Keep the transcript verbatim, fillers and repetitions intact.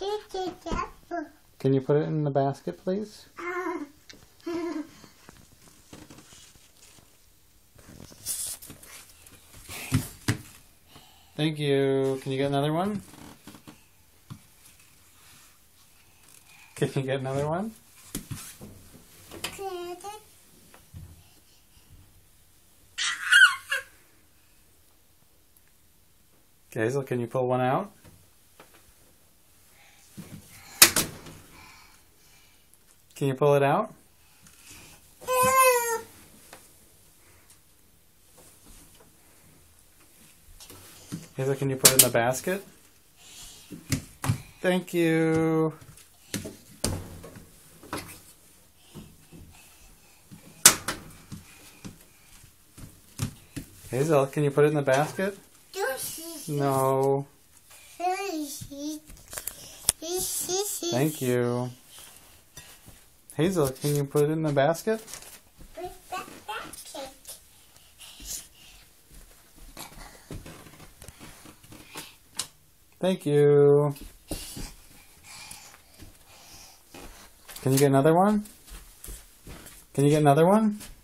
Can you put it in the basket, please? Thank you. Can you get another one? Can you get another one? Hazel, can you pull one out? Can you pull it out? Hazel, can you put it in the basket? Thank you. Hazel, can you put it in the basket? No. Thank you. Hazel, can you put it in the basket? Thank you. Can you get another one? Can you get another one?